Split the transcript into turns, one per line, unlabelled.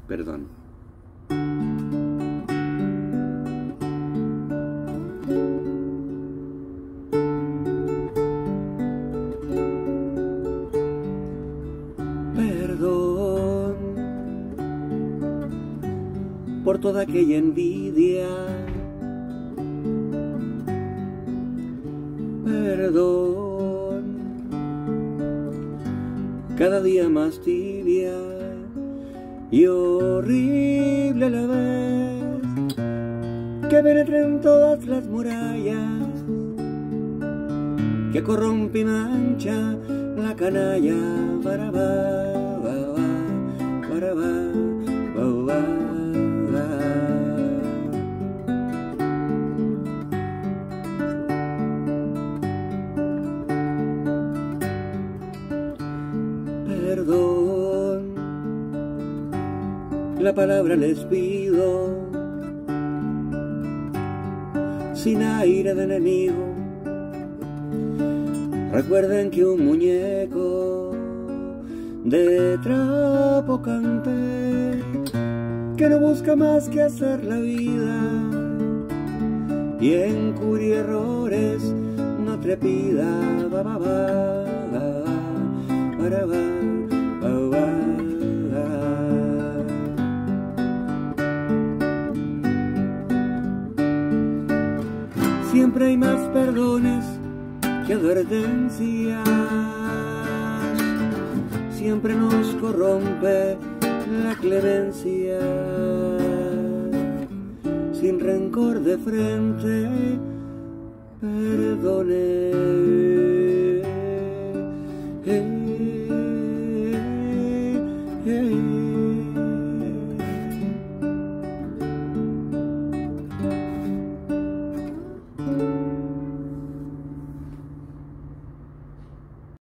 perdón. Perdón por toda aquella envidia. Perdón, cada día más tibia y horrible a la vez, que penetra en todas las murallas, que corrompe y mancha la canalla. Barabá, babá, barabá, babá. Perdón, la palabra les pido, sin aire de enemigo. Recuerden que un muñeco de trapo canté, que no busca más que hacer la vida y encubrir errores no trepida. Ba, ba, ba, ba, ba, ba, ba, ba. Siempre hay más perdones que advertencias, siempre nos corrompe la clemencia. Sin rencor de frente, perdone.